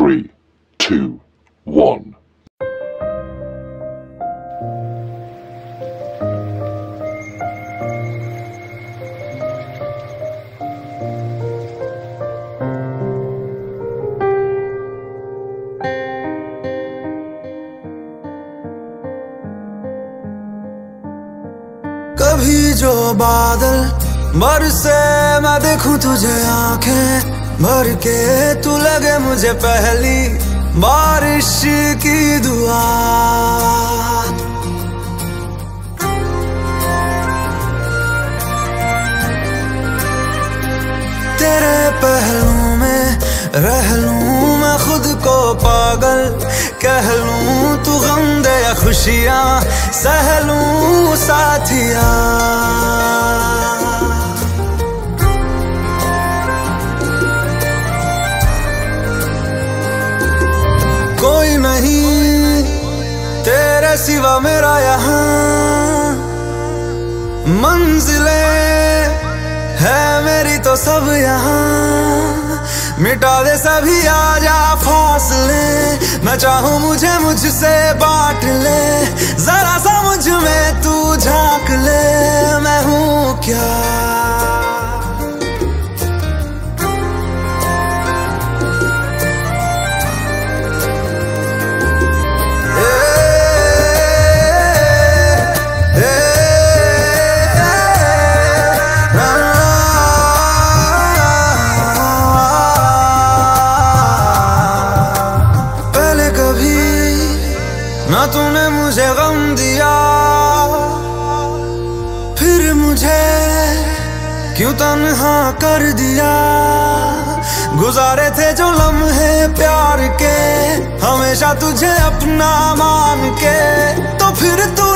3, 2, 1. कभी जो बादल बरसे मैं देखूं तुझे आंखें भर के, तू लगे मुझे पहली बारिश की दुआ। तेरे पहलू में रह लूं मैं खुद को पागल, कह लूं तू गम दे या खुशियां सह लूं साथिया। कोई नहीं तेरे सिवा मेरा यहाँ, मंजिलें है मेरी तो सब यहाँ। मिटा दे सभी आजा फासले, मैं चाहूँ मुझे मुझसे बांट ले, जरा सा मुझ में तू झांक ले, मैं हूँ क्या। ना तूने मुझे गम दिया, फिर मुझे क्यों तन्हा कर दिया। गुजारे थे जो लम्हे प्यार के, हमेशा तुझे अपना मान के, तो फिर तू